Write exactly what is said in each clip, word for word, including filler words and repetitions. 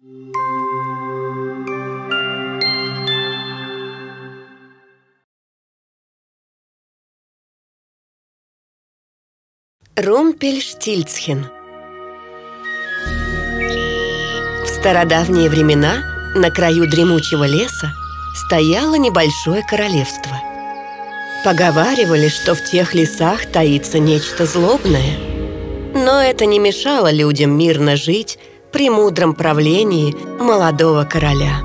Румпельштильцхен. В стародавние времена на краю дремучего леса стояло небольшое королевство. Поговаривали, что в тех лесах таится нечто злобное. Но это не мешало людям мирно жить при мудром правлении молодого короля.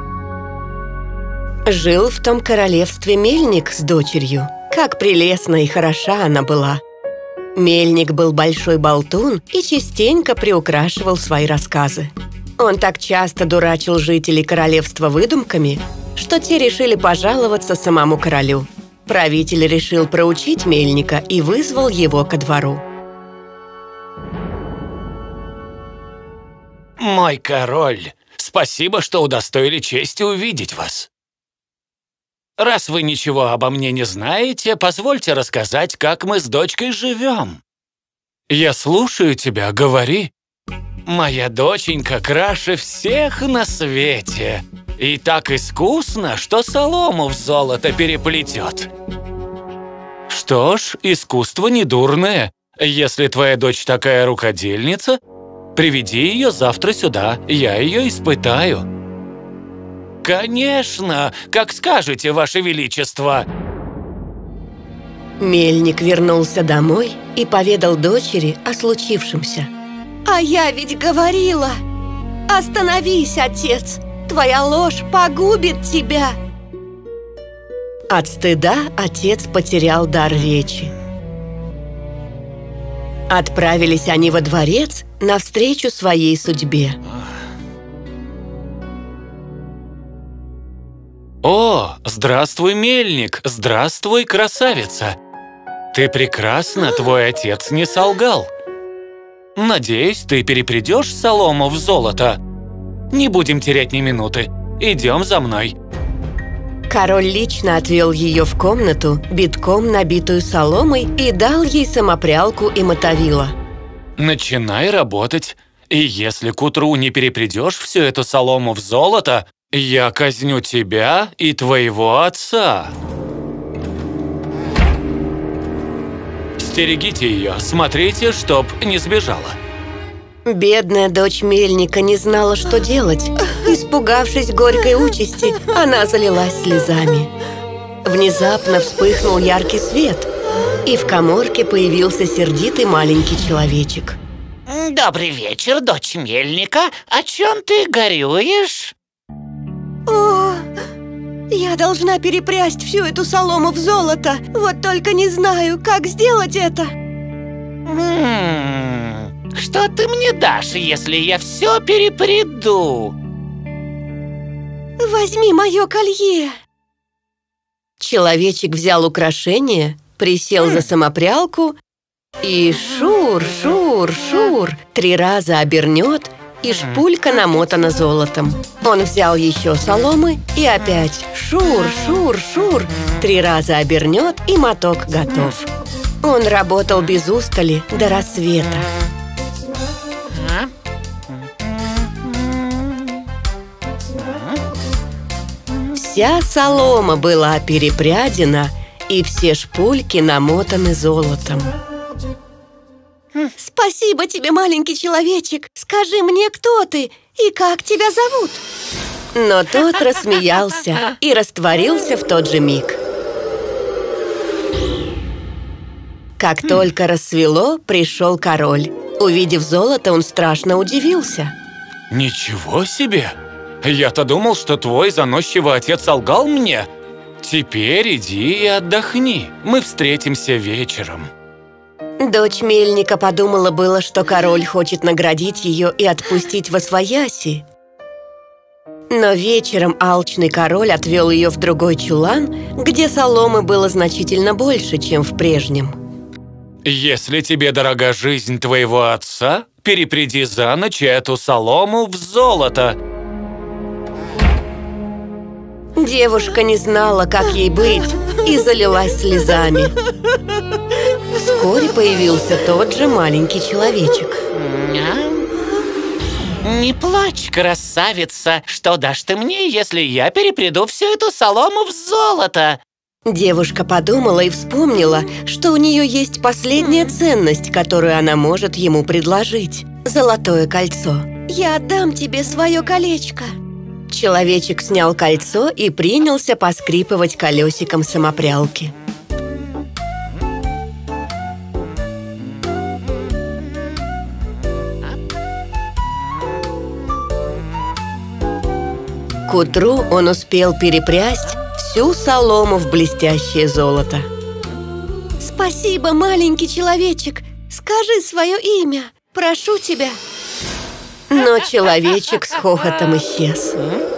Жил в том королевстве мельник с дочерью. Как прелестна и хороша она была. Мельник был большой болтун и частенько приукрашивал свои рассказы. Он так часто дурачил жителей королевства выдумками, что те решили пожаловаться самому королю. Правитель решил проучить мельника и вызвал его ко двору. Мой король, спасибо, что удостоили чести увидеть вас. Раз вы ничего обо мне не знаете, позвольте рассказать, как мы с дочкой живем. Я слушаю тебя, говори. Моя доченька краше всех на свете. И так искусно, что солому в золото переплетет. Что ж, искусство недурное. Если твоя дочь такая рукодельница, приведи ее завтра сюда, я ее испытаю. Конечно, как скажете, Ваше Величество. Мельник вернулся домой и поведал дочери о случившемся. А я ведь говорила! Остановись, отец! Твоя ложь погубит тебя! От стыда отец потерял дар речи. Отправились они во дворец навстречу своей судьбе. О, здравствуй, мельник! Здравствуй, красавица! Ты прекрасна, твой отец не солгал. Надеюсь, ты перепрядешь солому в золото. Не будем терять ни минуты. Идем за мной. Король лично отвел ее в комнату, битком набитую соломой, и дал ей самопрялку и мотовила. Начинай работать. И если к утру не перепрядешь всю эту солому в золото, я казню тебя и твоего отца. Стерегите ее, смотрите, чтоб не сбежала. Бедная дочь мельника не знала, что делать. Испугавшись горькой участи, она залилась слезами. Внезапно вспыхнул яркий свет, и в каморке появился сердитый маленький человечек. Добрый вечер, дочь мельника. О чем ты горюешь? О, я должна перепрясть всю эту солому в золото. Вот только не знаю, как сделать это. М-м, что ты мне дашь, если я все перепряду? Возьми мое колье. Человечек взял украшение, присел за самопрялку и шур, шур, шур три раза обернет, и шпулька намотана золотом. Он взял еще соломы и опять шур, шур, шур три раза обернет, и моток готов. Он работал без устали до рассвета. Вся солома была перепрядена, и все шпульки намотаны золотом. Спасибо тебе, маленький человечек. Скажи мне, кто ты и как тебя зовут? Но тот рассмеялся и растворился в тот же миг. Как только рассвело, пришел король. Увидев золото, он страшно удивился. Ничего себе! Я-то думал, что твой заносчивый отец солгал мне. Теперь иди и отдохни. Мы встретимся вечером. Дочь мельника подумала было, что король хочет наградить ее и отпустить восвояси. Но вечером алчный король отвел ее в другой чулан, где соломы было значительно больше, чем в прежнем. Если тебе дорога жизнь твоего отца, перепряди за ночь эту солому в золото. Девушка не знала, как ей быть, и залилась слезами. Вскоре появился тот же маленький человечек. Не плачь, красавица. Что дашь ты мне, если я перепреду всю эту солому в золото? Девушка подумала и вспомнила, что у нее есть последняя ценность, которую она может ему предложить – золотое кольцо. Я отдам тебе свое колечко. Человечек снял кольцо и принялся поскрипывать колесиком самопрялки. К утру он успел перепрясть всю солому в блестящее золото. Спасибо, маленький человечек. Скажи свое имя. Прошу тебя. Но человечек с хохотом исчез.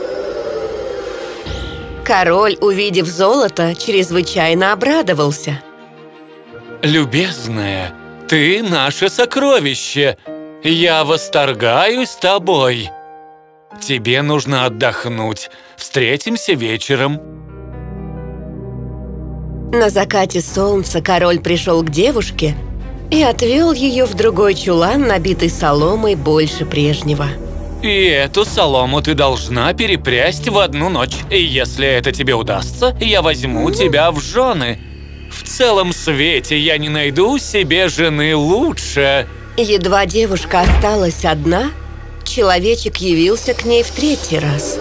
Король, увидев золото, чрезвычайно обрадовался. Любезная, ты наше сокровище. Я восторгаюсь тобой. Тебе нужно отдохнуть. Встретимся вечером. На закате солнца король пришел к девушке и отвел ее в другой чулан, набитый соломой больше прежнего. И эту солому ты должна перепрясть в одну ночь. И если это тебе удастся, я возьму тебя в жены. В целом свете я не найду себе жены лучше. Едва девушка осталась одна, человечек явился к ней в третий раз.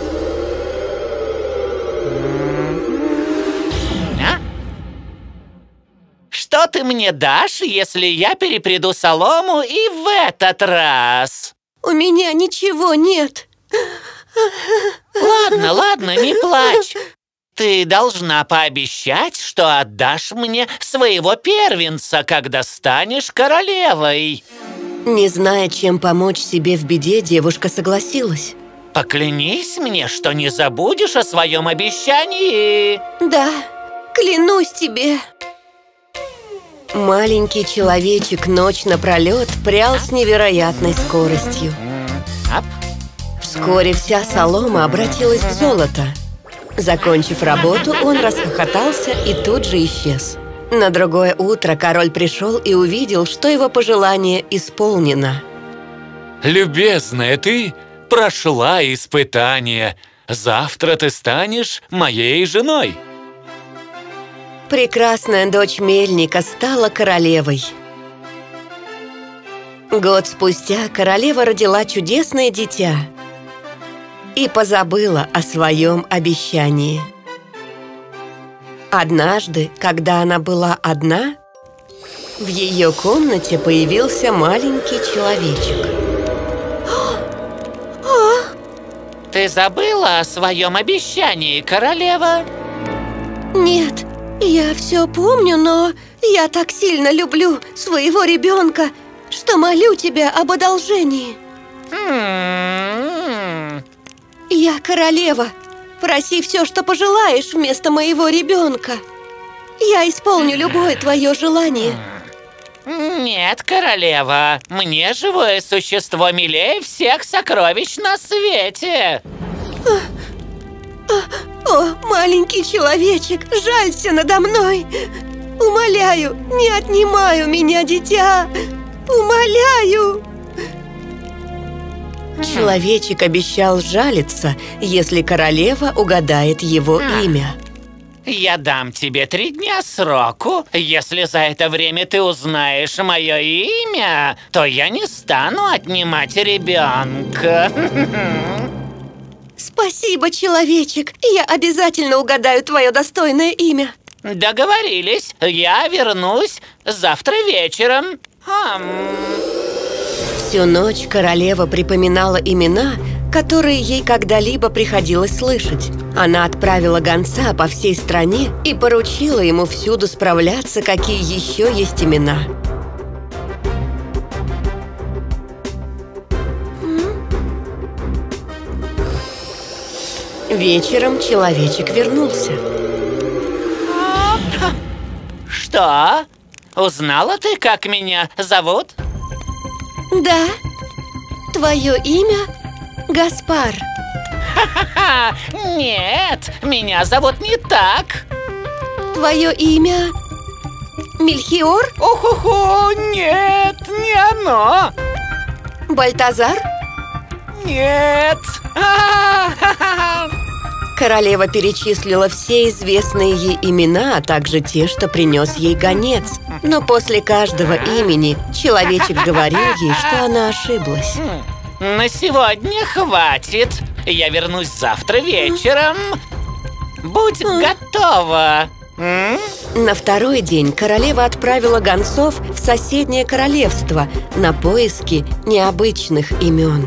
А? Что ты мне дашь, если я перепреду солому и в этот раз? У меня ничего нет. Ладно, ладно, не плачь. Ты должна пообещать, что отдашь мне своего первенца, когда станешь королевой. Не зная, чем помочь себе в беде, девушка согласилась. Поклянись мне, что не забудешь о своем обещании. Да, клянусь тебе. Маленький человечек ночь напролет прял с невероятной скоростью. Ап. Вскоре вся солома обратилась в золото. Закончив работу, он расхохотался и тут же исчез. На другое утро король пришел и увидел, что его пожелание исполнено. Любезная, ты прошла испытание. Завтра ты станешь моей женой. Прекрасная дочь мельника стала королевой. Год спустя королева родила чудесное дитя и позабыла о своем обещании. Однажды, когда она была одна, в ее комнате появился маленький человечек. Ты забыла о своем обещании, королева? Нет, я все помню, но я так сильно люблю своего ребенка, что молю тебя об одолжении. М-м-м. Я королева. Проси все, что пожелаешь вместо моего ребенка. Я исполню любое твое желание. Нет, королева, мне живое существо милее всех сокровищ на свете. О, маленький человечек, жалься надо мной. Умоляю, не отнимай у меня дитя. Умоляю. Человечек обещал жалиться, если королева угадает его имя. Я дам тебе три дня сроку. Если за это время ты узнаешь мое имя, то я не стану отнимать ребенка. Спасибо, человечек. Я обязательно угадаю твое достойное имя. Договорились. Я вернусь завтра вечером. Хм. Всю ночь королева припоминала имена, которые ей когда-либо приходилось слышать. Она отправила гонца по всей стране и поручила ему всюду справляться, какие еще есть имена. Вечером человечек вернулся. Что? Узнала ты, как меня зовут? Да. Твое имя Гаспар. Ха-ха-ха! Нет, меня зовут не так. Твое имя Мельхиор? Охо-хо, нет, не оно. Бальтазар? нет! Королева перечислила все известные ей имена, а также те, что принес ей гонец. Но после каждого имени человечек говорил ей, что она ошиблась. На сегодня хватит. Я вернусь завтра вечером. Будь готова. М? На второй день королева отправила гонцов в соседнее королевство на поиски необычных имен.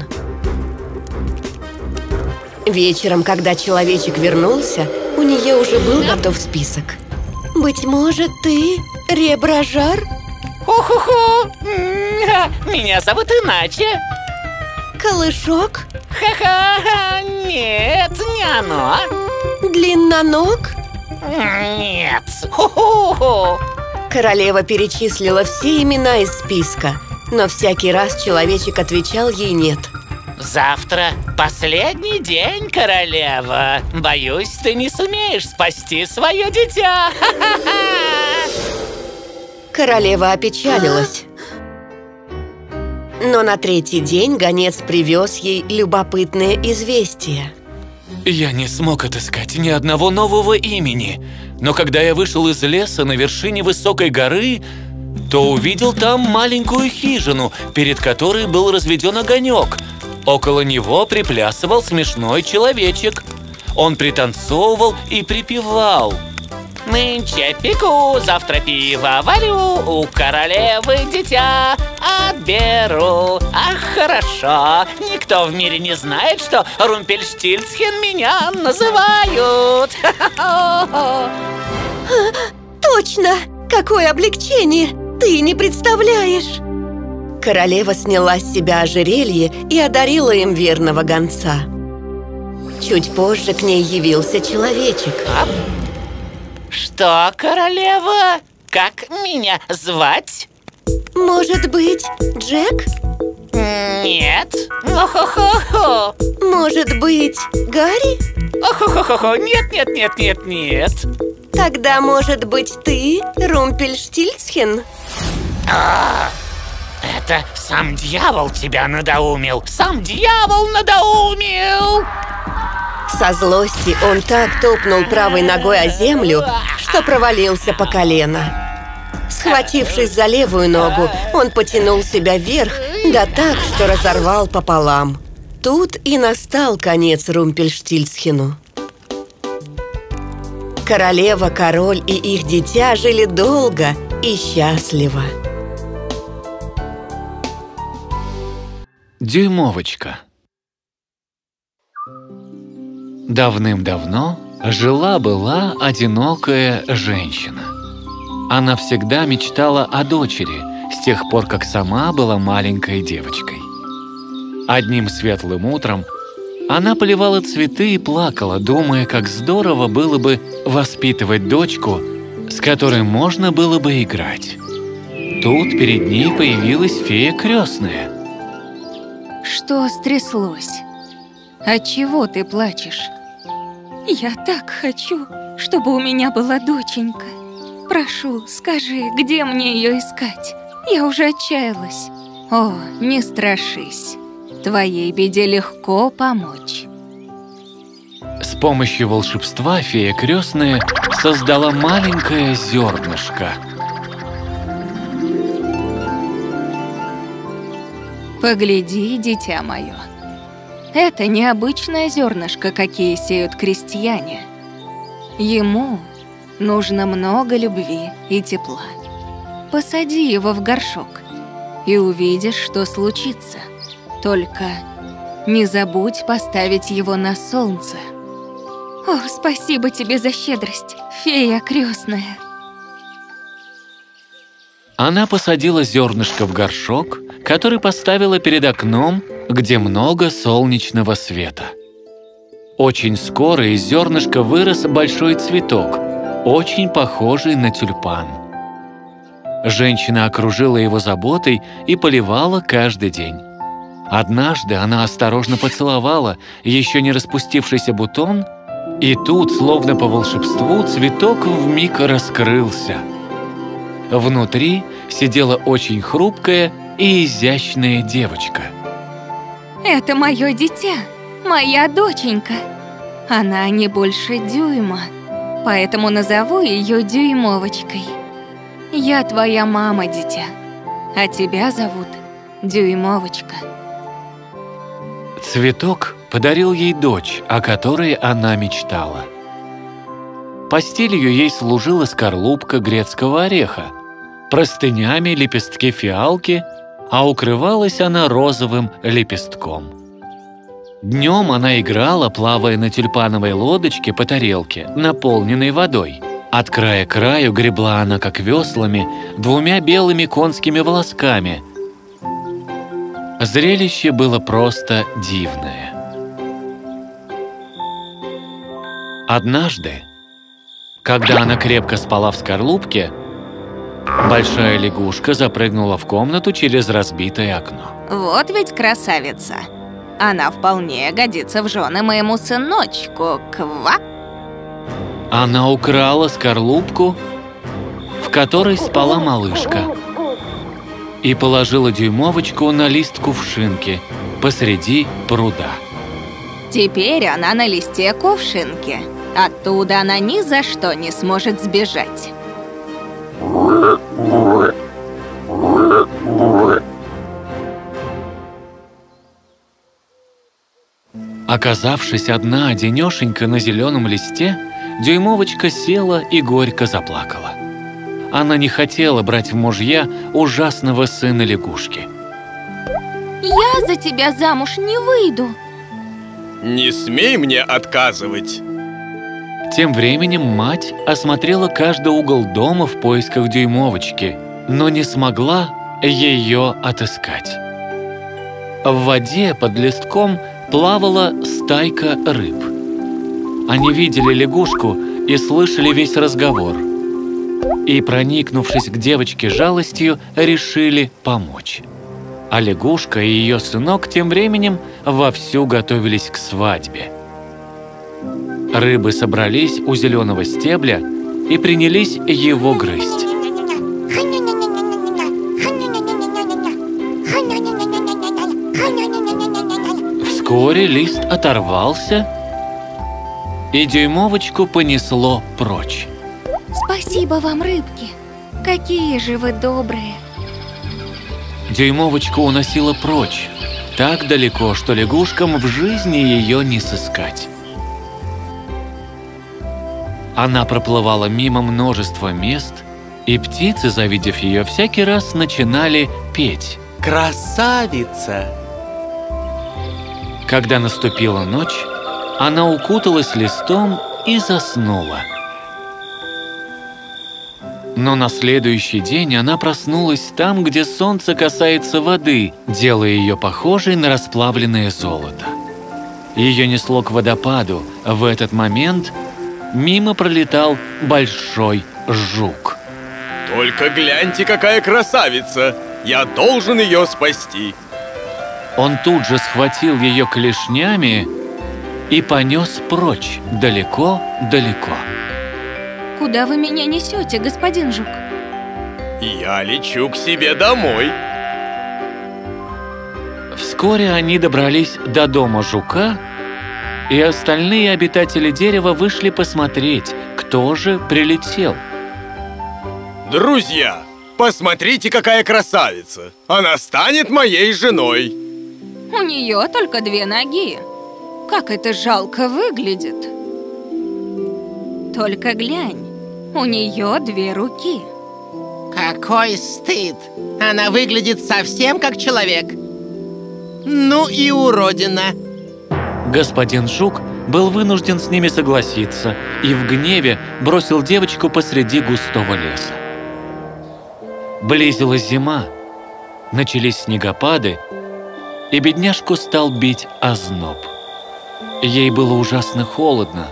Вечером, когда человечек вернулся, у нее уже был готов список. Быть может, ты Ребражар? Ху-ху-ху! Меня зовут иначе. Колышок? Ха-ха! Нет, не оно. Длинноног? Нет. Ху-ху-ху! Королева перечислила все имена из списка, но всякий раз человечек отвечал ей «нет». Завтра последний день, королева. Боюсь, ты не сумеешь спасти свое дитя. Королева опечалилась. Но на третий день гонец привез ей любопытное известие. Я не смог отыскать ни одного нового имени, но когда я вышел из леса на вершине высокой горы, то увидел там маленькую хижину, перед которой был разведен огонек. Около него приплясывал смешной человечек. Он пританцовывал и припевал. Нынче пеку, завтра пиво варю, у королевы дитя отберу. Ах, хорошо, никто в мире не знает, что Румпельштильцхен меня называют. Точно! Какое облегчение! Ты не представляешь! Королева сняла с себя ожерелье и одарила им верного гонца. Чуть позже к ней явился человечек. А? Что, королева? Как меня звать? Может быть, Джек? Нет. О-хо-хо-хо. Может быть, Гарри? О-хо-хо-хо. Нет, нет, нет, нет, нет. Тогда, может быть, ты Румпельштильцхен? А, это сам дьявол тебя надоумил. Сам дьявол надоумил. Со злости он так топнул правой ногой о землю, что провалился по колено. Схватившись за левую ногу, он потянул себя вверх, да так, что разорвал пополам. Тут и настал конец Румпельштильцхену. Королева, король и их дитя жили долго и счастливо. Дюймовочка. Давным-давно жила-была одинокая женщина. Она всегда мечтала о дочери, с тех пор, как сама была маленькой девочкой. Одним светлым утром она поливала цветы и плакала, думая, как здорово было бы воспитывать дочку, с которой можно было бы играть. Тут перед ней появилась фея крестная. Что стряслось? Отчего ты плачешь? Я так хочу, чтобы у меня была доченька. Прошу, скажи, где мне ее искать? Я уже отчаялась. О, не страшись. Твоей беде легко помочь. С помощью волшебства фея крестная создала маленькое зернышко. Погляди, дитя мое. Это необычное зернышко, какие сеют крестьяне. Ему нужно много любви и тепла. Посади его в горшок и увидишь, что случится. Только не забудь поставить его на солнце. О, спасибо тебе за щедрость, фея крестная. Она посадила зернышко в горшок, который поставила перед окном, где много солнечного света. Очень скоро из зернышка вырос большой цветок, очень похожий на тюльпан. Женщина окружила его заботой и поливала каждый день. Однажды она осторожно поцеловала еще не распустившийся бутон, и тут, словно по волшебству, цветок вмиг раскрылся. Внутри сидела очень хрупкая и изящная девочка. Это мое дитя, моя доченька. Она не больше дюйма, поэтому назову ее Дюймовочкой. Я твоя мама, дитя, а тебя зовут Дюймовочка. Цветок подарил ей дочь, о которой она мечтала. Постелью ей служила скорлупка грецкого ореха, простынями лепестки фиалки, а укрывалась она розовым лепестком. Днем она играла, плавая на тюльпановой лодочке по тарелке, наполненной водой. От края к краю гребла она, как веслами, двумя белыми конскими волосками. Зрелище было просто дивное. Однажды, когда она крепко спала в скорлупке, большая лягушка запрыгнула в комнату через разбитое окно. Вот ведь красавица. Она вполне годится в жены моему сыночку. Ква! Она украла скорлупку, в которой спала малышка, и положила Дюймовочку на лист кувшинки посреди пруда. Теперь она на листе кувшинки. Оттуда она ни за что не сможет сбежать. Оказавшись одна, одинешенька на зеленом листе, Дюймовочка села и горько заплакала. Она не хотела брать в мужья ужасного сына лягушки. Я за тебя замуж не выйду. Не смей мне отказывать. Тем временем мать осмотрела каждый угол дома в поисках Дюймовочки, но не смогла ее отыскать. В воде под листком плавала стайка рыб. Они видели лягушку и слышали весь разговор. И, проникнувшись к девочке жалостью, решили помочь. А лягушка и ее сынок тем временем вовсю готовились к свадьбе. Рыбы собрались у зеленого стебля и принялись его грызть. Вскоре лист оторвался, и Дюймовочку понесло прочь. Спасибо вам, рыбки. Какие же вы добрые. Дюймовочку уносила прочь, так далеко, что лягушкам в жизни ее не сыскать. Она проплывала мимо множества мест, и птицы, завидев ее, всякий раз начинали петь. Красавица! Когда наступила ночь, она укуталась листом и заснула. Но на следующий день она проснулась там, где солнце касается воды, делая ее похожей на расплавленное золото. Ее несло к водопаду. В этот момент мимо пролетал большой жук. Только гляньте, какая красавица! Я должен ее спасти! Он тут же схватил ее клешнями и понес прочь, далеко-далеко. Куда вы меня несете, господин жук? Я лечу к себе домой. Вскоре они добрались до дома жука, и остальные обитатели дерева вышли посмотреть, кто же прилетел. Друзья, посмотрите, какая красавица! Она станет моей женой! У нее только две ноги. Как это жалко выглядит. Только глянь, у нее две руки. Какой стыд! Она выглядит совсем как человек. Ну и уродина. Господин жук был вынужден с ними согласиться и в гневе бросил девочку посреди густого леса. Близилась зима, начались снегопады, и бедняжку стал бить озноб. Ей было ужасно холодно.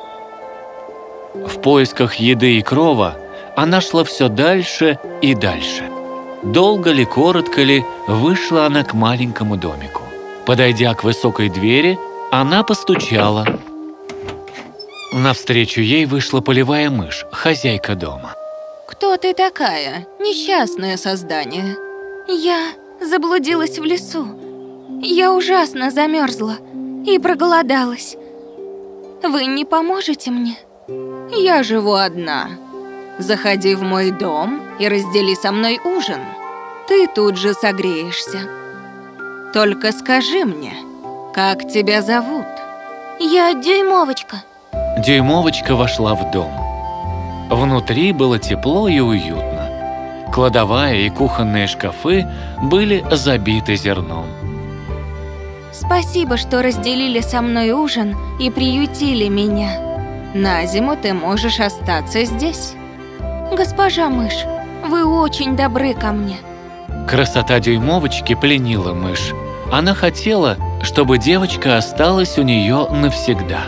В поисках еды и крова она шла все дальше и дальше. Долго ли, коротко ли, вышла она к маленькому домику. Подойдя к высокой двери, она постучала. Навстречу ей вышла полевая мышь, хозяйка дома. Кто ты такая, несчастное создание? Я заблудилась в лесу. Я ужасно замерзла и проголодалась. Вы не поможете мне? Я живу одна. Заходи в мой дом и раздели со мной ужин. Ты тут же согреешься. Только скажи мне, как тебя зовут? Я Дюймовочка. Дюймовочка вошла в дом. Внутри было тепло и уютно. Кладовая и кухонные шкафы были забиты зерном. Спасибо, что разделили со мной ужин и приютили меня. На зиму ты можешь остаться здесь. Госпожа мышь, вы очень добры ко мне. Красота Дюймовочки пленила мышь. Она хотела, чтобы девочка осталась у нее навсегда.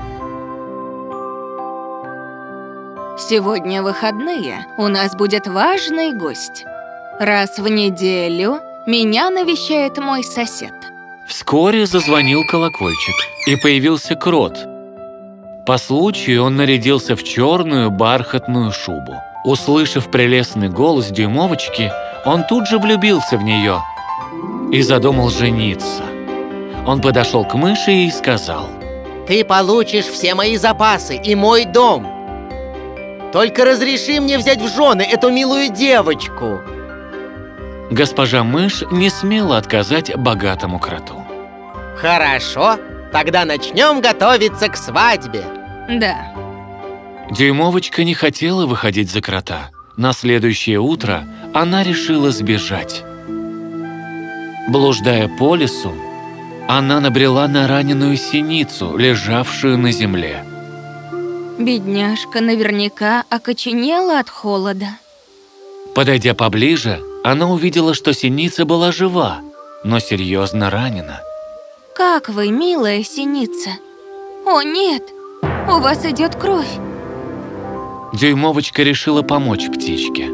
Сегодня выходные, у нас будет важный гость. Раз в неделю меня навещает мой сосед. Вскоре зазвонил колокольчик, и появился крот. По случаю он нарядился в черную бархатную шубу. Услышав прелестный голос Дюймовочки, он тут же влюбился в нее и задумал жениться. Он подошел к мыши и сказал: Ты получишь все мои запасы и мой дом. Только разреши мне взять в жены эту милую девочку. Госпожа мышь не смела отказать богатому кроту. Хорошо, тогда начнем готовиться к свадьбе. Да. Дюймовочка не хотела выходить за крота. На следующее утро она решила сбежать. Блуждая по лесу, она набрела на раненую синицу, лежавшую на земле. Бедняжка наверняка окоченела от холода. Подойдя поближе, она увидела, что синица была жива, но серьезно ранена. Как вы, милая синица? О, нет, у вас идет кровь. Дюймовочка решила помочь птичке.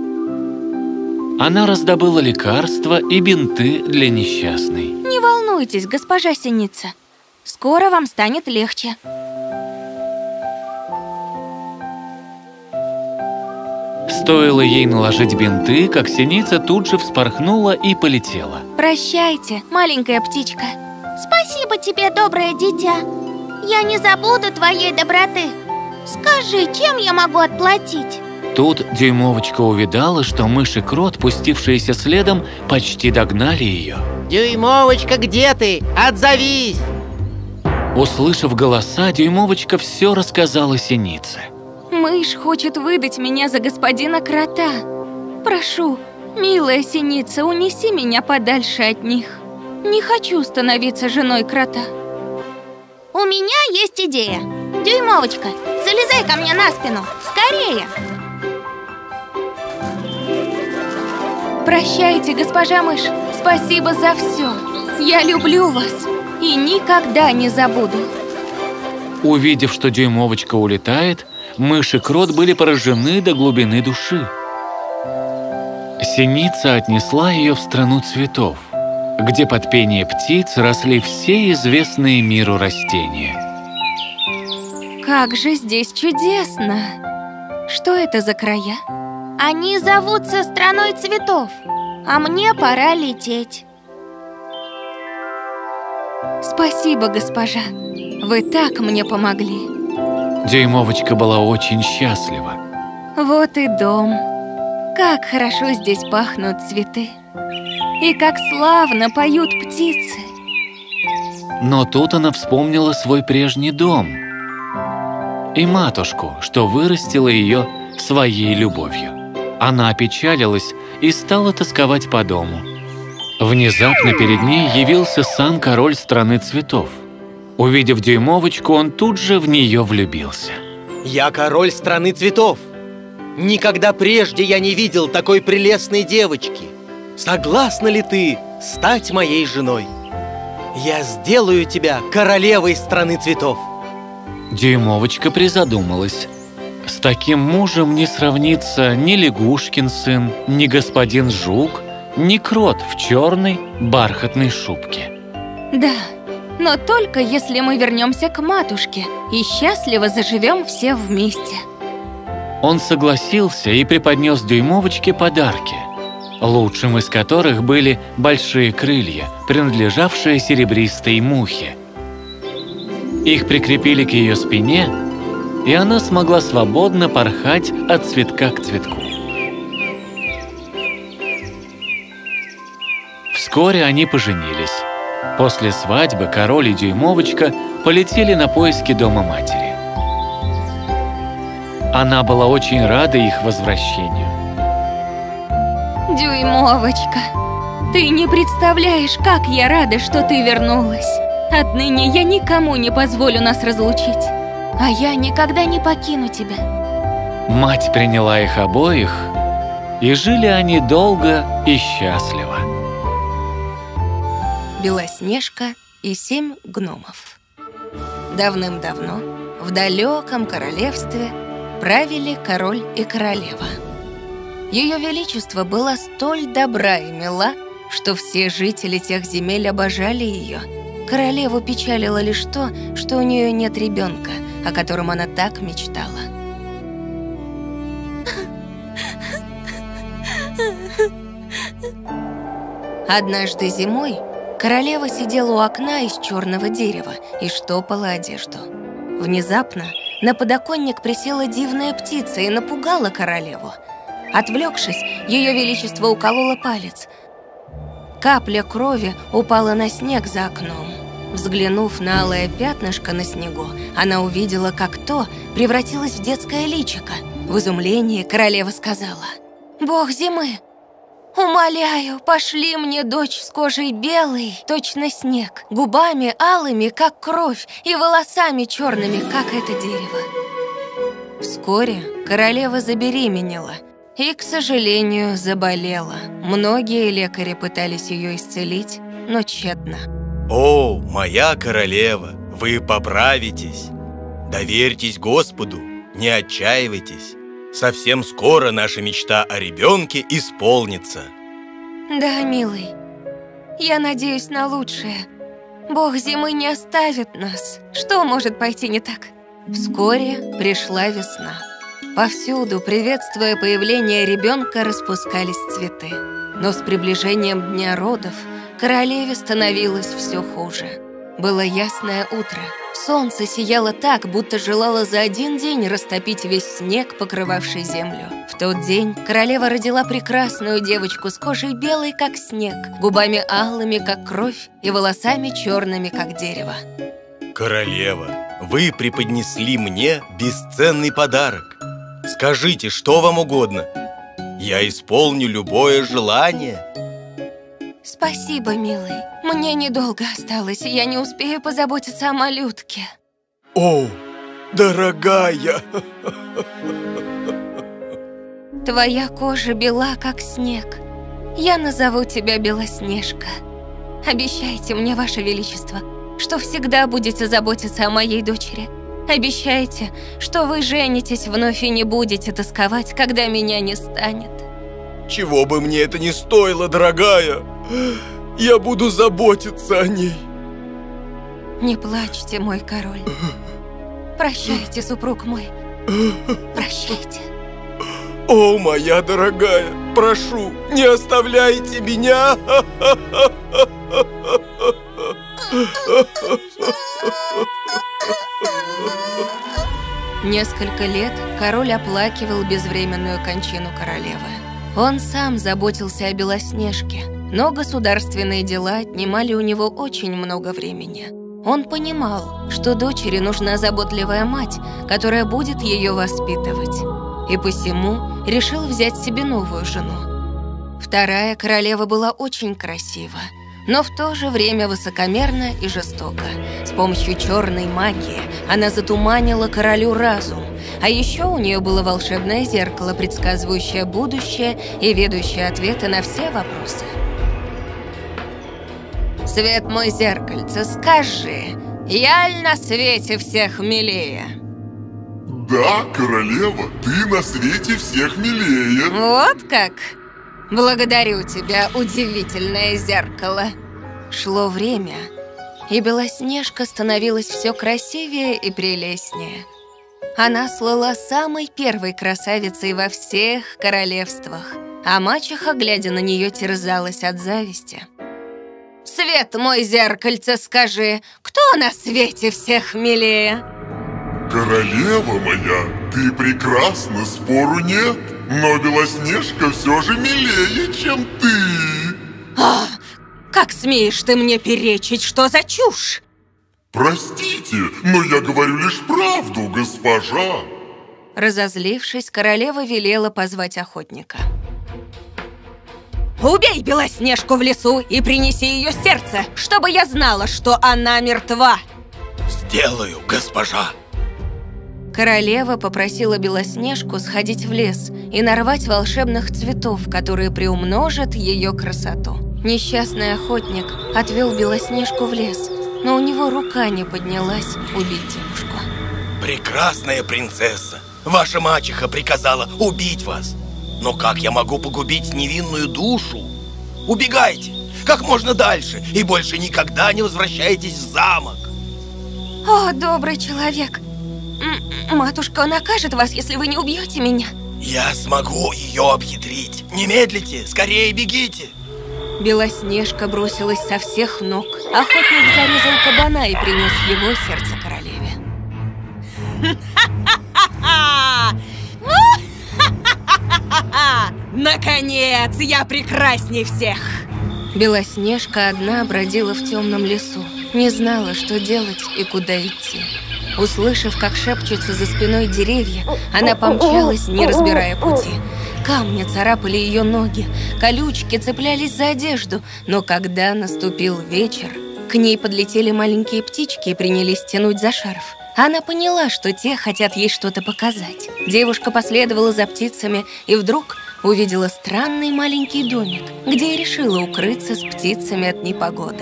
Она раздобыла лекарства и бинты для несчастной. Не волнуйтесь, госпожа синица. Скоро вам станет легче. Стоило ей наложить бинты, как синица тут же вспорхнула и полетела. Прощайте, маленькая птичка. Спасибо тебе, доброе дитя. Я не забуду твоей доброты. Скажи, чем я могу отплатить? Тут Дюймовочка увидала, что мышь и крот, пустившиеся следом, почти догнали ее. Дюймовочка, где ты? Отзовись! Услышав голоса, Дюймовочка все рассказала синице. Мышь хочет выдать меня за господина крота. Прошу, милая синица, унеси меня подальше от них. Не хочу становиться женой крота. У меня есть идея. Дюймовочка, залезай ко мне на спину. Скорее! Прощайте, госпожа мышь. Спасибо за все. Я люблю вас и никогда не забуду. Увидев, что Дюймовочка улетает, мышь и крот были поражены до глубины души. Синица отнесла ее в страну цветов, где под пение птиц росли все известные миру растения. Как же здесь чудесно! Что это за края? Они зовутся страной цветов, а мне пора лететь. Спасибо, госпожа. Вы так мне помогли. Дюймовочка была очень счастлива. Вот и дом. Как хорошо здесь пахнут цветы. И как славно поют птицы. Но тут она вспомнила свой прежний дом и матушку, что вырастила ее своей любовью. Она опечалилась и стала тосковать по дому. Внезапно перед ней явился сам король страны цветов. Увидев Дюймовочку, он тут же в нее влюбился. Я король страны цветов. Никогда прежде я не видел такой прелестной девочки. Согласна ли ты стать моей женой? Я сделаю тебя королевой страны цветов. Дюймовочка призадумалась. С таким мужем не сравнится ни лягушкин сын, ни господин жук, ни крот в черной бархатной шубке. Да, но только если мы вернемся к матушке и счастливо заживем все вместе. Он согласился и преподнес Дюймовочке подарки. лучшим из которых были большие крылья, принадлежавшие серебристой мухе. Их прикрепили к ее спине, и она смогла свободно порхать от цветка к цветку. Вскоре они поженились. После свадьбы король и Дюймовочка полетели на поиски дома матери. Она была очень рада их возвращению. Дюймовочка, ты не представляешь, как я рада, что ты вернулась. Отныне я никому не позволю нас разлучить, а я никогда не покину тебя. Мать приняла их обоих, и жили они долго и счастливо. Белоснежка и семь гномов. Давным-давно в далеком королевстве правили король и королева. Ее величество было столь добра и мила, что все жители тех земель обожали ее. Королеву печалило лишь то, что у нее нет ребенка, о котором она так мечтала. Однажды зимой королева сидела у окна из черного дерева и штопала одежду. Внезапно на подоконник присела дивная птица и напугала королеву. Отвлекшись, ее величество укололо палец. Капля крови упала на снег за окном. Взглянув на алое пятнышко на снегу, она увидела, как то превратилось в детское личико. В изумлении королева сказала: «Бог зимы, умоляю, пошли мне дочь с кожей белой, точно снег, губами алыми, как кровь, и волосами черными, как это дерево». Вскоре королева забеременела и, к сожалению, заболела. Многие лекари пытались ее исцелить, но тщетно. О, моя королева, вы поправитесь. Доверьтесь Господу, не отчаивайтесь. Совсем скоро наша мечта о ребенке исполнится. Да, милый, я надеюсь на лучшее. Бог зимы не оставит нас. Что может пойти не так? Вскоре пришла весна. Повсюду, приветствуя появление ребенка, распускались цветы. Но с приближением дня родов королеве становилось все хуже. Было ясное утро. Солнце сияло так, будто желало за один день растопить весь снег, покрывавший землю. В тот день королева родила прекрасную девочку с кожей белой, как снег, губами алыми, как кровь, и волосами черными, как дерево. Королева, вы преподнесли мне бесценный подарок. Скажите, что вам угодно. Я исполню любое желание. Спасибо, милый. Мне недолго осталось, и я не успею позаботиться о малютке. О, дорогая! Твоя кожа бела, как снег. Я назову тебя Белоснежка. Обещайте мне, Ваше Величество, что всегда будете заботиться о моей дочери. Обещайте, что вы женитесь вновь и не будете тосковать, когда меня не станет. Чего бы мне это ни стоило, дорогая, я буду заботиться о ней. Не плачьте, мой король. Прощайте, супруг мой. Прощайте. О, моя дорогая, прошу, не оставляйте меня. Несколько лет король оплакивал безвременную кончину королевы. Он сам заботился о Белоснежке, но государственные дела отнимали у него очень много времени. Он понимал, что дочери нужна заботливая мать, которая будет ее воспитывать, и посему решил взять себе новую жену. Вторая королева была очень красива, но в то же время высокомерна и жестока. С помощью черной магии она затуманила королю разум, а еще у нее было волшебное зеркало, предсказывающее будущее и ведущее ответы на все вопросы. Свет мой зеркальце, скажи, я ль на свете всех милее? Да, королева, ты на свете всех милее. Вот как? Благодарю тебя, удивительное зеркало. Шло время, и Белоснежка становилась все красивее и прелестнее. Она слыла самой первой красавицей во всех королевствах. а мачеха, глядя на нее, терзалась от зависти. «Свет мой, зеркальце, скажи, кто на свете всех милее?» Королева моя, ты прекрасна, спору нет. Но Белоснежка все же милее, чем ты. А, как смеешь ты мне перечить, что за чушь? Простите, но я говорю лишь правду, госпожа. Разозлившись, королева велела позвать охотника. «Убей Белоснежку в лесу и принеси ее сердце, чтобы я знала, что она мертва!» Сделаю, госпожа. Королева попросила Белоснежку сходить в лес и нарвать волшебных цветов, которые приумножат ее красоту. Несчастный охотник отвел Белоснежку в лес, но у него рука не поднялась убить девушку. Прекрасная принцесса, ваша мачеха приказала убить вас. Но как я могу погубить невинную душу? Убегайте как можно дальше и больше никогда не возвращайтесь в замок. О, добрый человек! Матушка накажет вас, если вы не убьете меня. Я смогу ее обхитрить. Не медлите, скорее бегите. Белоснежка бросилась со всех ног. Охотник зарезал кабана и принес его сердце королеве. Наконец, я прекрасней всех! Белоснежка одна бродила в темном лесу, не знала, что делать и куда идти. Услышав, как шепчутся за спиной деревья, она помчалась, не разбирая пути. Камни царапали ее ноги, колючки цеплялись за одежду, но когда наступил вечер, к ней подлетели маленькие птички и принялись тянуть за шарф. Она поняла, что те хотят ей что-то показать. Девушка последовала за птицами и вдруг увидела странный маленький домик, где и решила укрыться с птицами от непогоды.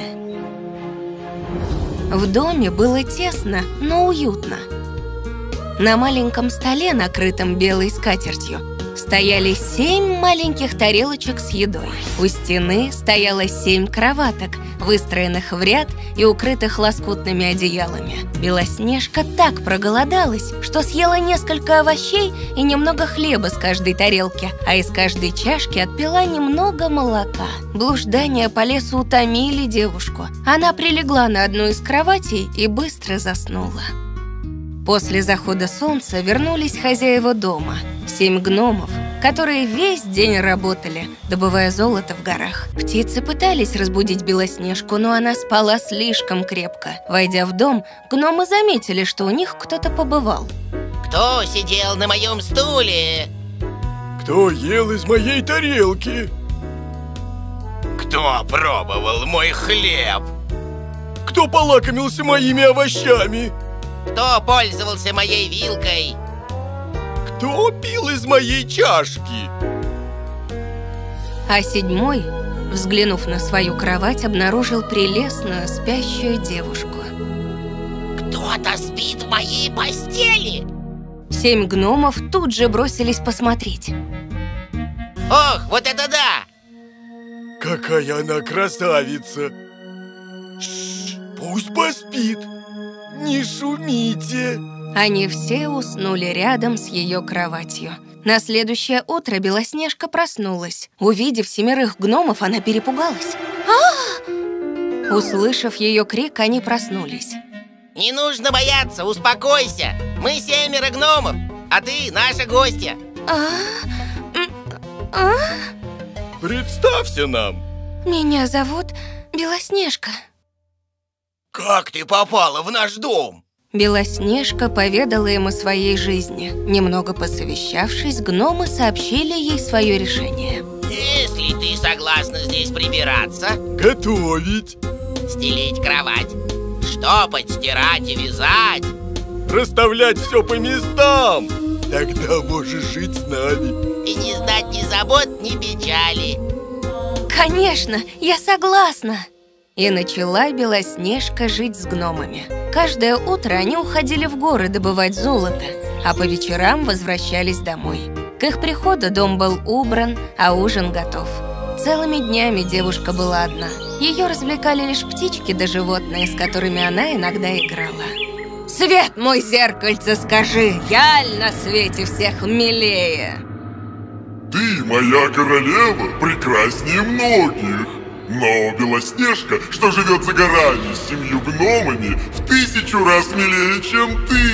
В доме было тесно, но уютно. На маленьком столе, накрытом белой скатертью, стояли семь маленьких тарелочек с едой. У стены стояло семь кроваток, выстроенных в ряд и укрытых лоскутными одеялами. Белоснежка так проголодалась, что съела несколько овощей и немного хлеба с каждой тарелки, а из каждой чашки отпила немного молока. Блуждания по лесу утомили девушку. Она прилегла на одну из кроватей и быстро заснула. После захода солнца вернулись хозяева дома. Семь гномов, которые весь день работали, добывая золото в горах. Птицы пытались разбудить Белоснежку, но она спала слишком крепко. Войдя в дом, гномы заметили, что у них кто-то побывал. Кто сидел на моем стуле? Кто ел из моей тарелки? Кто пробовал мой хлеб? Кто полакомился моими овощами? Кто пользовался моей вилкой? Кто пил из моей чашки? А седьмой, взглянув на свою кровать, обнаружил прелестную спящую девушку. Кто-то спит в моей постели! Семь гномов тут же бросились посмотреть. Ох, вот это да! Какая она красавица! Шш, пусть поспит! Не шумите! Они все уснули рядом с ее кроватью. На следующее утро Белоснежка проснулась. Увидев семерых гномов, она перепугалась. А-а-а! Услышав ее крик, они проснулись. Не нужно бояться, успокойся. Мы семеро гномов, а ты наша гостья. А-а-а! Представься нам. Меня зовут Белоснежка. Как ты попала в наш дом? Белоснежка поведала им о своей жизни. Немного посовещавшись, гномы сообщили ей свое решение. Если ты согласна здесь прибираться, готовить, стелить кровать, штопать, стирать и вязать, расставлять все по местам, тогда можешь жить с нами и не знать ни забот, ни печали. Конечно, я согласна. И начала Белоснежка жить с гномами. Каждое утро они уходили в горы добывать золото, а по вечерам возвращались домой. К их приходу дом был убран, а ужин готов. Целыми днями девушка была одна. Ее развлекали лишь птички да животные, с которыми она иногда играла. «Свет мой, зеркальце, скажи, я ль на свете всех милее?» Ты, моя королева, прекраснее многих. Но Белоснежка, что живет за горами с семью гномами, в тысячу раз милее, чем ты.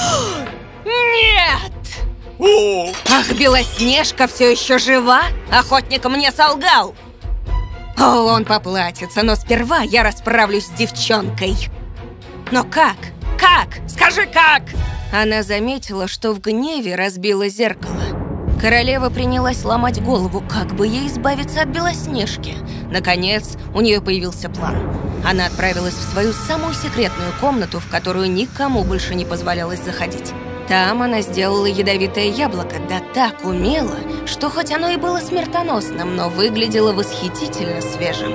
Нет! О! Ах, Белоснежка все еще жива? Охотник мне солгал. О, он поплатится, но сперва я расправлюсь с девчонкой. Но как? Как? Скажи, как? Она заметила, что в гневе разбила зеркало. Королева принялась ломать голову, как бы ей избавиться от Белоснежки. Наконец, у нее появился план. Она отправилась в свою самую секретную комнату, в которую никому больше не позволялось заходить. Там она сделала ядовитое яблоко, да так умело, что хоть оно и было смертоносным, но выглядело восхитительно свежим.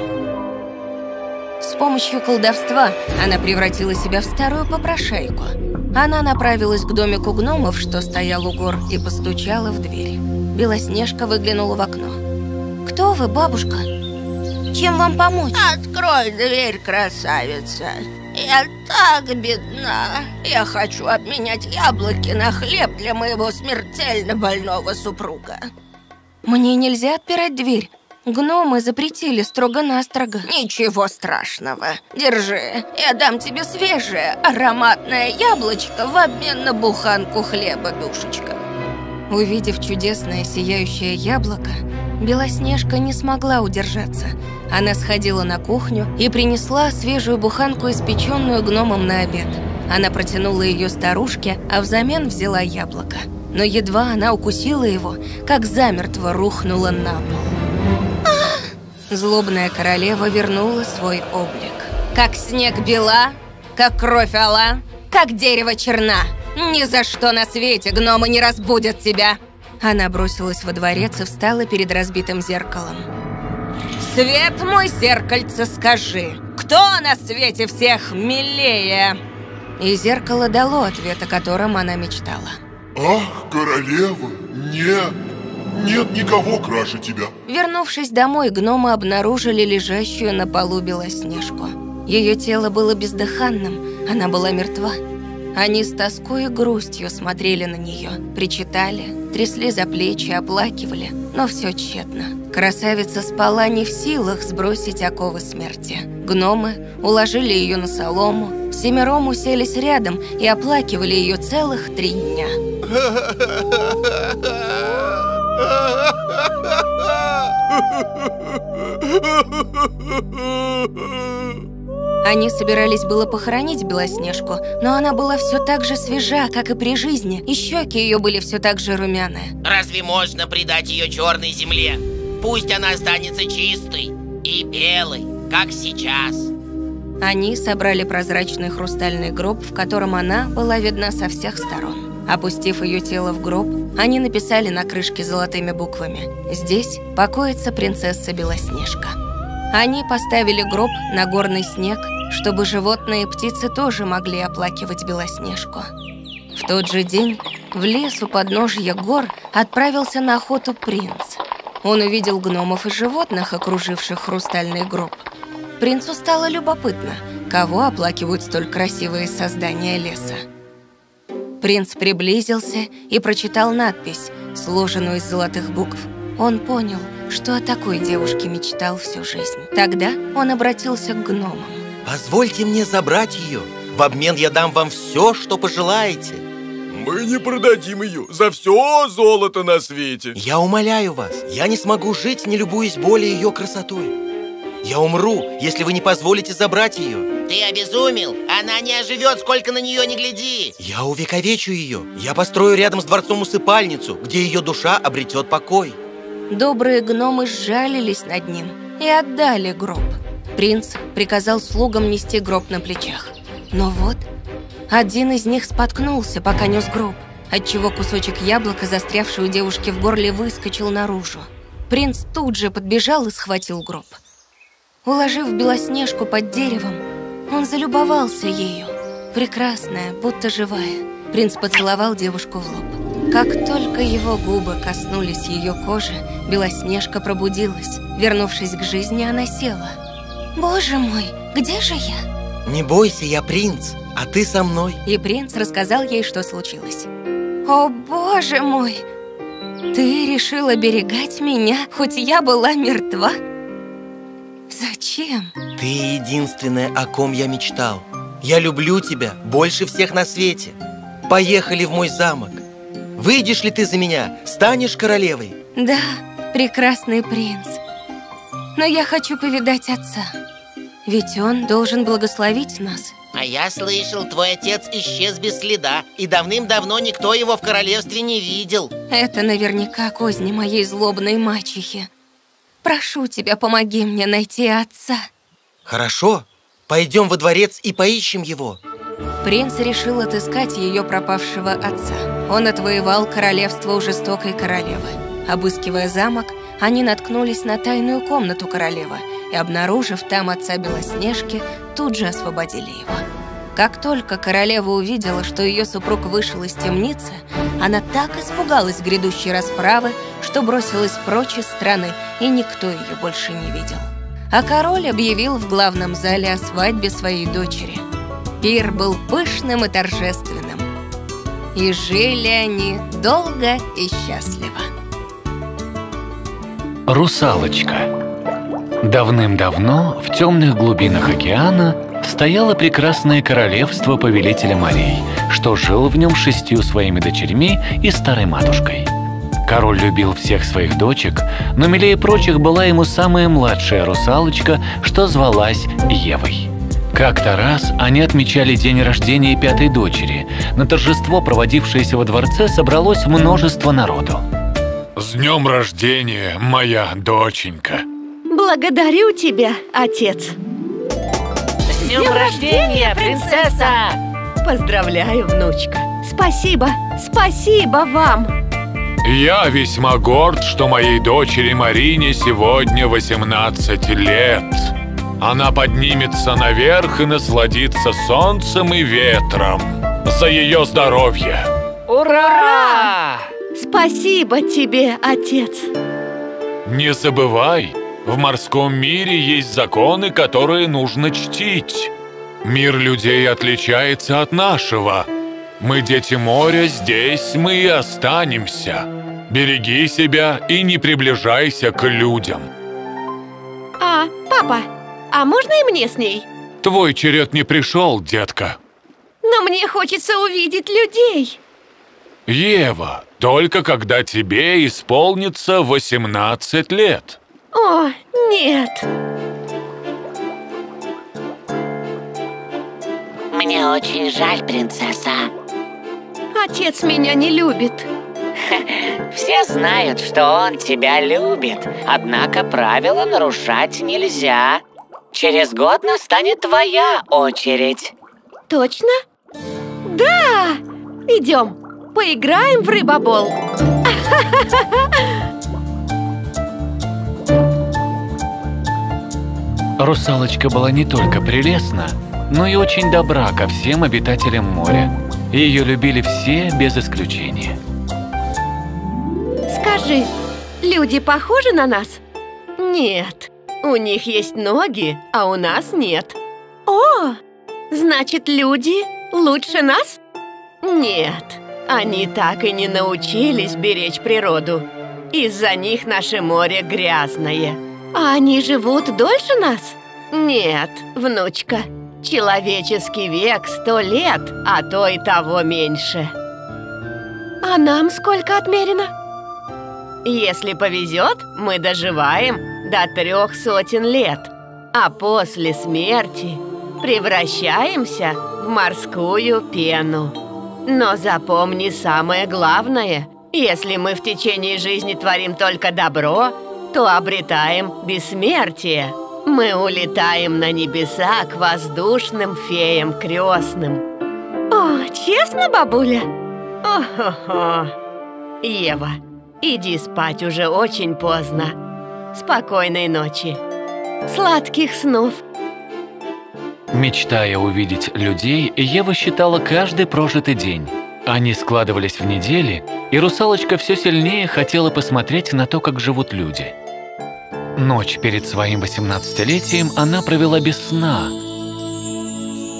С помощью колдовства она превратила себя в старую попрошайку. Она направилась к домику гномов, что стоял у гор, и постучала в дверь. Белоснежка выглянула в окно. «Кто вы, бабушка? Чем вам помочь?» «Открой дверь, красавица. Я так бедна. Я хочу обменять яблоки на хлеб для моего смертельно больного супруга». «Мне нельзя отпирать дверь. Гномы запретили строго-настрого». «Ничего страшного. Держи. Я дам тебе свежее, ароматное яблочко в обмен на буханку хлеба, душечка». Увидев чудесное сияющее яблоко, Белоснежка не смогла удержаться. Она сходила на кухню и принесла свежую буханку, испеченную гномом на обед. Она протянула ее старушке, а взамен взяла яблоко. Но едва она укусила его, как замертво рухнула на пол. Злобная королева вернула свой облик. Как снег бела, как кровь ала, как дерево черна. Ни за что на свете гномы не разбудят тебя. Она бросилась во дворец и встала перед разбитым зеркалом. «Свет мой, зеркальце, скажи, кто на свете всех милее?» И зеркало дало ответ, о котором она мечтала. Ах, королева, нет, нет никого краше тебя. Вернувшись домой, гномы обнаружили лежащую на полу Белоснежку. Ее тело было бездыханным, она была мертва. Они с тоской и грустью смотрели на нее, причитали, трясли за плечи, оплакивали, но все тщетно. Красавица спала не в силах сбросить оковы смерти. Гномы уложили ее на солому, всемиром уселись рядом и оплакивали ее целых три дня. Они собирались было похоронить Белоснежку, но она была все так же свежа, как и при жизни, и щеки ее были все так же румяные. Разве можно предать ее черной земле? Пусть она останется чистой и белой, как сейчас. Они собрали прозрачный хрустальный гроб, в котором она была видна со всех сторон. Опустив ее тело в гроб, они написали на крышке золотыми буквами: «Здесь покоится принцесса Белоснежка». Они поставили гроб на горный снег, чтобы животные и птицы тоже могли оплакивать Белоснежку. В тот же день в лес у подножья гор отправился на охоту принц. Он увидел гномов и животных, окруживших хрустальный гроб. Принцу стало любопытно, кого оплакивают столь красивые создания леса. Принц приблизился и прочитал надпись, сложенную из золотых букв. Он понял, что о такой девушке мечтал всю жизнь. Тогда он обратился к гномам. Позвольте мне забрать ее. В обмен я дам вам все, что пожелаете. Мы не продадим ее за все золото на свете. Я умоляю вас, я не смогу жить, не любуясь более ее красотой. Я умру, если вы не позволите забрать ее. Ты обезумел? Она не оживет, сколько на нее не гляди. Я увековечу ее. Я построю рядом с дворцом усыпальницу, где ее душа обретет покой. Добрые гномы сжалились над ним и отдали гроб. Принц приказал слугам нести гроб на плечах. Но вот один из них споткнулся, пока нес гроб, отчего кусочек яблока, застрявший у девушки в горле, выскочил наружу. Принц тут же подбежал и схватил гроб. Уложив Белоснежку под деревом, он залюбовался ею. Прекрасная, будто живая. Принц поцеловал девушку в лоб. Как только его губы коснулись ее кожи, Белоснежка пробудилась. Вернувшись к жизни, она села. «Боже мой, где же я?» «Не бойся, я принц, а ты со мной». И принц рассказал ей, что случилось. «О, боже мой! Ты решил оберегать меня, хоть я была мертва? Зачем? Ты единственная, о ком я мечтал. Я люблю тебя больше всех на свете. Поехали в мой замок. Выйдешь ли ты за меня? Станешь королевой? Да, прекрасный принц. Но я хочу повидать отца. Ведь он должен благословить нас. А я слышал, твой отец исчез без следа, и давным-давно никто его в королевстве не видел. Это наверняка козни моей злобной мачехи. Прошу тебя, помоги мне найти отца. Хорошо, пойдем во дворец и поищем его. Принц решил отыскать ее пропавшего отца. Он отвоевал королевство у жестокой королевы. Обыскивая замок, они наткнулись на тайную комнату королевы и, обнаружив там отца Белоснежки, тут же освободили его. Как только королева увидела, что ее супруг вышел из темницы, она так испугалась грядущей расправы, что бросилась прочь из страны, и никто ее больше не видел. А король объявил в главном зале о свадьбе своей дочери. Пир был пышным и торжественным. И жили они долго и счастливо. Русалочка. Давным-давно в темных глубинах океана стояло прекрасное королевство повелителя морей, что жил в нем шестью своими дочерьми и старой матушкой. Король любил всех своих дочек, но милее прочих была ему самая младшая русалочка, что звалась Евой. Как-то раз они отмечали день рождения пятой дочери. На торжество, проводившееся во дворце, собралось множество народу. С днем рождения, моя доченька! Благодарю тебя, отец. С днем рождения, принцесса! Поздравляю, внучка. Спасибо, спасибо вам. Я весьма горд, что моей дочери Марине сегодня восемнадцать лет. Она поднимется наверх и насладится солнцем и ветром. За ее здоровье! Ура! Спасибо тебе, отец. Не забывай, в морском мире есть законы, которые нужно чтить. Мир людей отличается от нашего. Мы дети моря, здесь мы и останемся. Береги себя и не приближайся к людям. А, папа, а можно и мне с ней? Твой черед не пришел, детка. Но мне хочется увидеть людей. Ева, только когда тебе исполнится восемнадцать лет. О, нет. Мне очень жаль, принцесса. Отец меня не любит. Все знают, что он тебя любит. Однако правила нарушать нельзя. Через год настанет твоя очередь. Точно? Да! Идем, поиграем в рыбобол. Русалочка была не только прелестна, но и очень добра ко всем обитателям моря. Ее любили все без исключения. Скажи, люди похожи на нас? Нет, у них есть ноги, а у нас нет. О, значит, люди лучше нас? Нет, они так и не научились беречь природу. Из-за них наше море грязное. А они живут дольше нас? Нет, внучка. Человеческий век сто лет, а то и того меньше. А нам сколько отмерено? Если повезет, мы доживаем до трех сотен лет, а после смерти превращаемся в морскую пену. Но запомни самое главное: если мы в течение жизни творим только добро, то обретаем бессмертие. Мы улетаем на небеса к воздушным феям крестным. О, честно, бабуля? О-хо-хо. Ева, иди спать, уже очень поздно. Спокойной ночи. Сладких снов. Мечтая увидеть людей, Ева считала каждый прожитый день. Они складывались в недели, и русалочка все сильнее хотела посмотреть на то, как живут люди. Ночь перед своим восемнадцатилетием она провела без сна.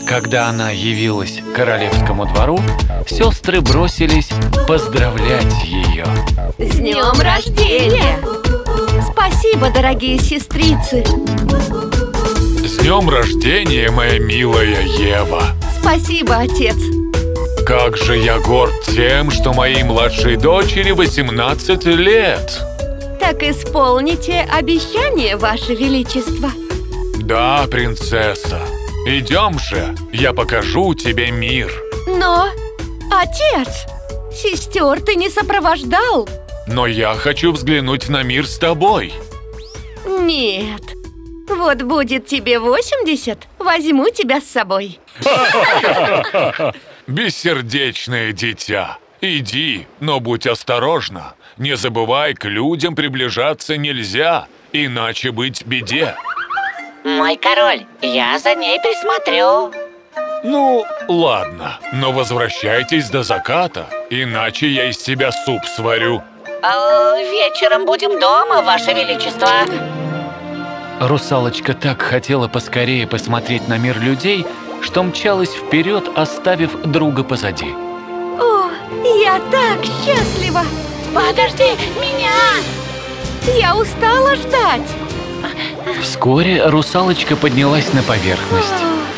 Когда она явилась к королевскому двору, сестры бросились поздравлять ее. С днем рождения! Спасибо, дорогие сестрицы! С днем рождения, моя милая Ева! Спасибо, отец! Как же я горд тем, что моей младшей дочери восемнадцать лет! Так исполните обещание, Ваше Величество. Да, принцесса. Идем же, я покажу тебе мир. Но, отец, сестер ты не сопровождал. Но я хочу взглянуть на мир с тобой. Нет. Вот будет тебе восемьдесят, возьму тебя с собой. Бессердечное дитя. Иди, но будь осторожна. Не забывай, к людям приближаться нельзя, иначе быть беде. Мой король, я за ней присмотрю. Ну, ладно, но возвращайтесь до заката, иначе я из тебя суп сварю. А, вечером будем дома, Ваше Величество. Русалочка так хотела поскорее посмотреть на мир людей, что мчалась вперед, оставив друга позади. О, я так счастлива! Подожди меня! Я устала ждать. Вскоре русалочка поднялась на поверхность.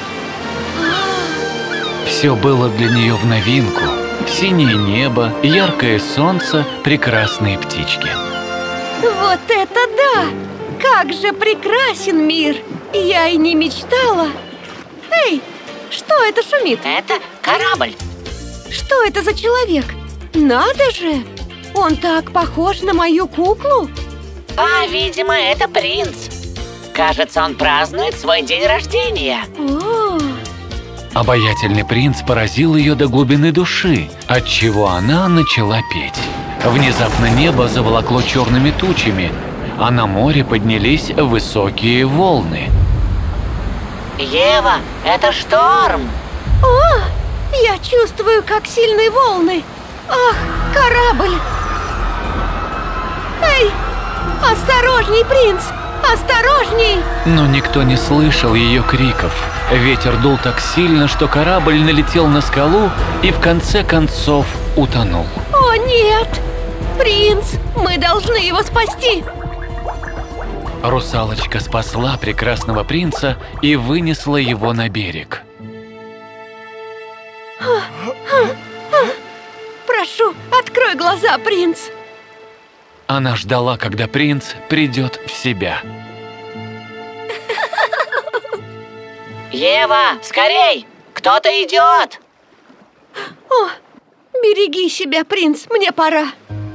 Все было для нее в новинку. Синее небо, яркое солнце, прекрасные птички. Вот это да! Как же прекрасен мир! Я и не мечтала. Эй, что это шумит? Это корабль. Что это за человек? Надо же! Он так похож на мою куклу. А, видимо, это принц. Кажется, он празднует свой день рождения. О! Обаятельный принц поразил ее до глубины души, отчего она начала петь. Внезапно небо заволокло черными тучами, а на море поднялись высокие волны. Ева, это шторм! О, я чувствую, как сильные волны. Ах, корабль! Эй, осторожней, принц! Осторожней! Но никто не слышал ее криков. Ветер дул так сильно, что корабль налетел на скалу и в конце концов утонул. О, нет! Принц, мы должны его спасти! Русалочка спасла прекрасного принца и вынесла его на берег. Прошу, открой глаза, принц! Она ждала, когда принц придет в себя. Ева, скорей! Кто-то идет! О, береги себя, принц, мне пора.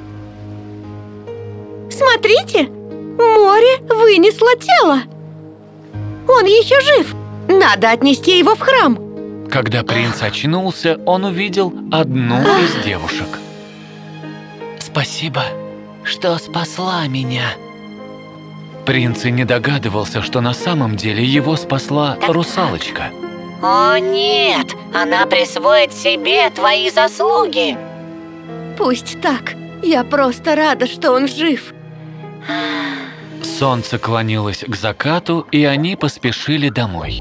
Смотрите, море вынесло тело. Он еще жив. Надо отнести его в храм. Когда принц очнулся, он увидел одну из девушек. Спасибо, что спасла меня. Принц и не догадывался, что на самом деле его спасла русалочка. О нет, она присвоит себе твои заслуги. Пусть так, я просто рада, что он жив. Солнце клонилось к закату, и они поспешили домой.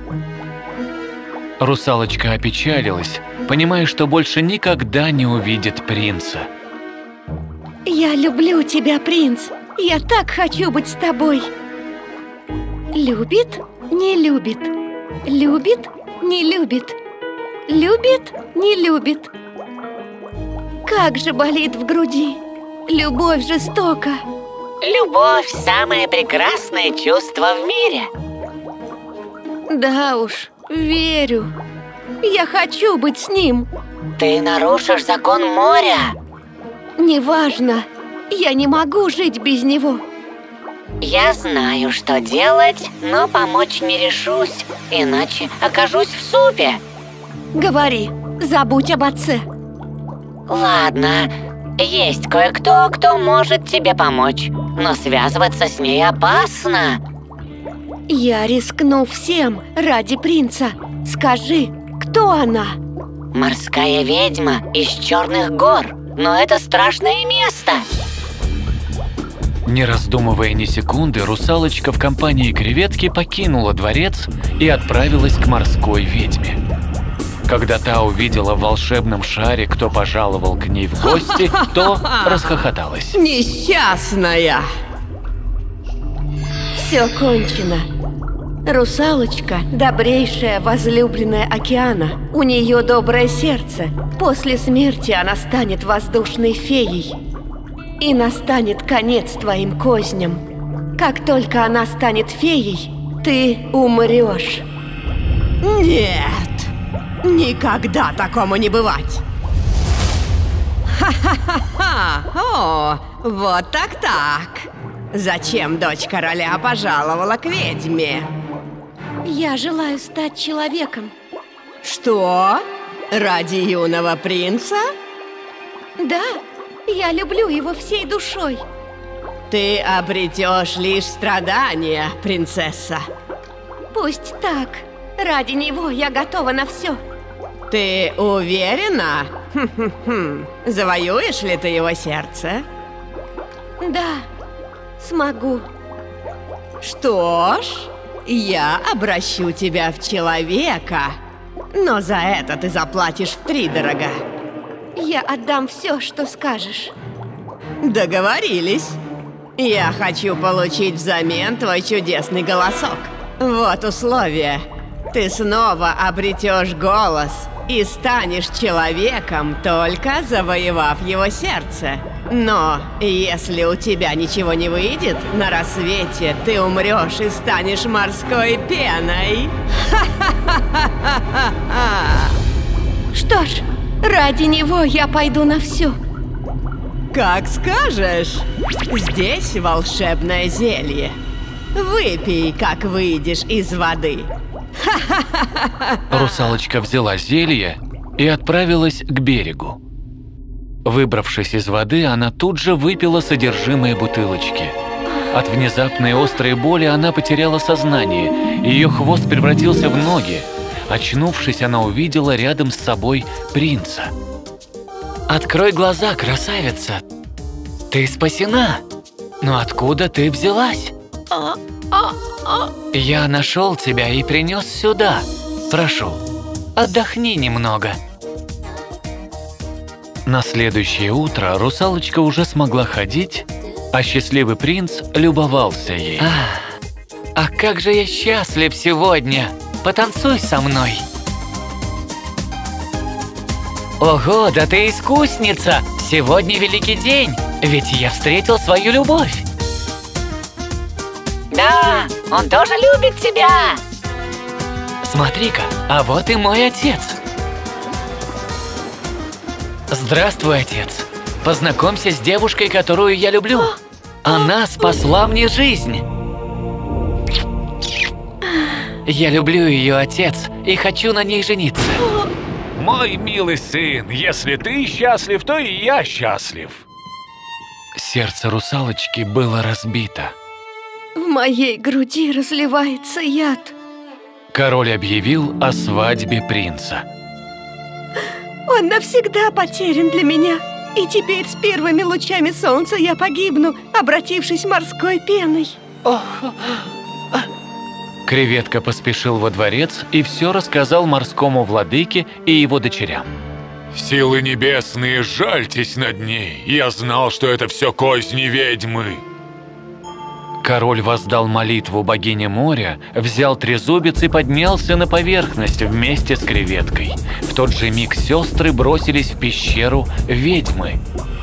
Русалочка опечалилась, понимая, что больше никогда не увидит принца. Я люблю тебя, принц. Я так хочу быть с тобой. Любит, не любит. Любит, не любит. Любит, не любит. Как же болит в груди. Любовь жестока. Любовь – самое прекрасное чувство в мире. Да уж, верю. Я хочу быть с ним. Ты нарушишь закон моря. Неважно. Я не могу жить без него. Я знаю, что делать, но помочь не решусь, иначе окажусь в супе. Говори, забудь об отце. Ладно, есть кое-кто, кто может тебе помочь, но связываться с ней опасно. Я рискну всем ради принца. Скажи, кто она? Морская ведьма из Черных гор, но это страшное место. Не раздумывая ни секунды, русалочка в компании креветки покинула дворец и отправилась к морской ведьме. Когда та увидела в волшебном шаре, кто пожаловал к ней в гости, то расхохоталась. Несчастная! Все кончено. Русалочка – добрейшая возлюбленная океана. У нее доброе сердце. После смерти она станет воздушной феей. И настанет конец твоим козням. Как только она станет феей, ты умрешь. Нет! Никогда такому не бывать! Ха-ха-ха-ха! О, вот так-так! Зачем дочь короля пожаловала к ведьме? Я желаю стать человеком. Что? Ради юного принца? Да, я люблю его всей душой. Ты обретешь лишь страдания, принцесса. Пусть так. Ради него я готова на все. Ты уверена? Хм-хм-хм. Завоюешь ли ты его сердце? Да, смогу. Что ж, я обращу тебя в человека, но за это ты заплатишь втридорога. Я отдам все, что скажешь. Договорились. Я хочу получить взамен твой чудесный голосок. Вот условие. Ты снова обретешь голос и станешь человеком, только завоевав его сердце. Но если у тебя ничего не выйдет, на рассвете ты умрешь и станешь морской пеной. Что ж, ради него я пойду на все. Как скажешь. Здесь волшебное зелье. Выпей, как выйдешь из воды. Русалочка взяла зелье и отправилась к берегу. Выбравшись из воды, она тут же выпила содержимое бутылочки. От внезапной острой боли она потеряла сознание, ее хвост превратился в ноги. Очнувшись, она увидела рядом с собой принца. «Открой глаза, красавица! Ты спасена! Но откуда ты взялась?» «Я нашел тебя и принес сюда. Прошу, отдохни немного». На следующее утро русалочка уже смогла ходить, а счастливый принц любовался ей. А, а как же я счастлив сегодня! Потанцуй со мной! Ого, да ты искусница! Сегодня великий день, ведь я встретил свою любовь! Да, он тоже любит тебя! Смотри-ка, а вот и мой отец! Здравствуй, отец! Познакомься с девушкой, которую я люблю! Она спасла мне жизнь! Я люблю ее, отец, и хочу на ней жениться! Мой милый сын, если ты счастлив, то и я счастлив! Сердце русалочки было разбито. В моей груди разливается яд. Король объявил о свадьбе принца. Он навсегда потерян для меня. И теперь с первыми лучами солнца я погибну, обратившись морской пеной. Креветка поспешил во дворец и все рассказал морскому владыке и его дочерям. Силы небесные, жальтесь над ней. Я знал, что это все козни ведьмы. Король воздал молитву богине моря, взял трезубец и поднялся на поверхность вместе с креветкой. В тот же миг сестры бросились в пещеру ведьмы.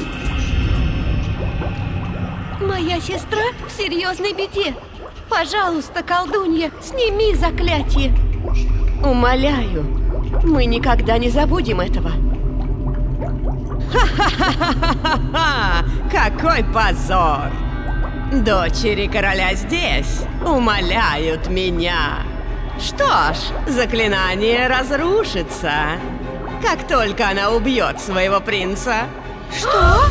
Моя сестра в серьезной беде. Пожалуйста, колдунья, сними заклятие. Умоляю, мы никогда не забудем этого. Ха-ха-ха-ха-ха! Какой позор! Дочери короля здесь умоляют меня. Что ж, заклинание разрушится, как только она убьет своего принца. Что?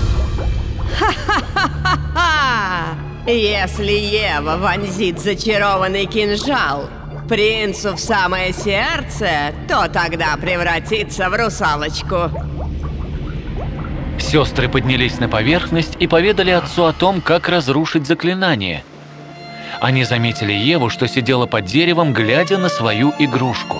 Ха-ха-ха-ха! Если Ева вонзит зачарованный кинжал принцу в самое сердце, то тогда превратится в русалочку. Сестры поднялись на поверхность и поведали отцу о том, как разрушить заклинание. Они заметили Еву, что сидела под деревом, глядя на свою игрушку.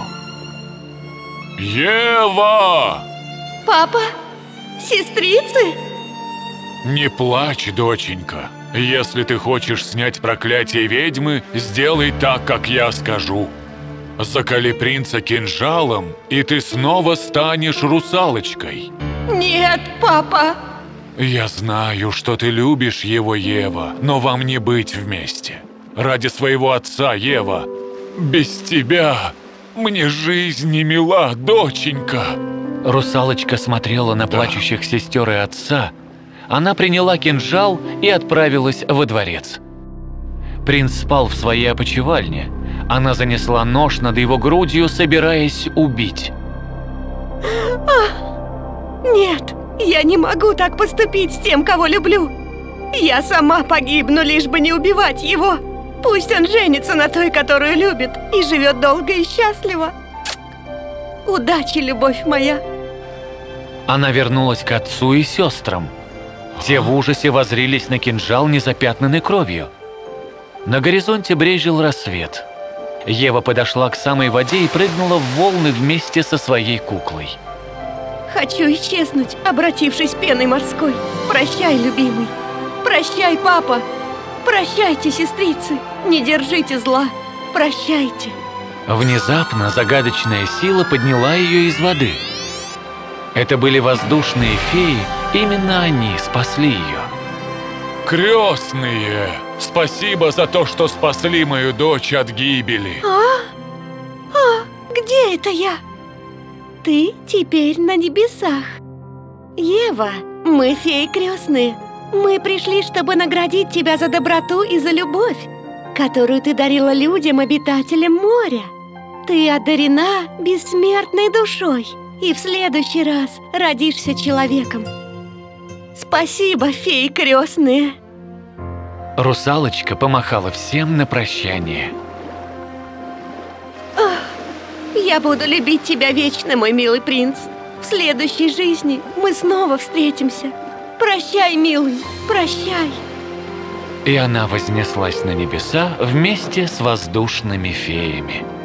Ева! Папа? Сестрицы? Не плачь, доченька. Если ты хочешь снять проклятие ведьмы, сделай так, как я скажу. Заколи принца кинжалом, и ты снова станешь русалочкой. Нет, папа. Я знаю, что ты любишь его, Ева, но вам не быть вместе. Ради своего отца, Ева. Без тебя мне жизнь не мила, доченька. Русалочка смотрела на плачущих сестер и отца. Она приняла кинжал и отправилась во дворец. Принц спал в своей опочивальне. Она занесла нож над его грудью, собираясь убить. Нет, я не могу так поступить с тем, кого люблю. Я сама погибну, лишь бы не убивать его. Пусть он женится на той, которую любит, и живет долго и счастливо. Удачи, любовь моя. Она вернулась к отцу и сестрам. Те в ужасе воззрились на кинжал, незапятнанный кровью. На горизонте брезжил рассвет. Ева подошла к самой воде и прыгнула в волны вместе со своей куклой. Хочу исчезнуть, обратившись пеной морской. Прощай, любимый. Прощай, папа. Прощайте, сестрицы. Не держите зла. Прощайте. Внезапно загадочная сила подняла ее из воды. Это были воздушные феи, именно они спасли ее. Крестные, спасибо за то, что спасли мою дочь от гибели. А? А, где это я? Ты теперь на небесах. Ева, мы феи крестные. Мы пришли, чтобы наградить тебя за доброту и за любовь, которую ты дарила людям, обитателям моря. Ты одарена бессмертной душой и в следующий раз родишься человеком. Спасибо, феи крестные. Русалочка помахала всем на прощание. Ах, я буду любить тебя вечно, мой милый принц. В следующей жизни мы снова встретимся. Прощай, милый, прощай. И она вознеслась на небеса вместе с воздушными феями.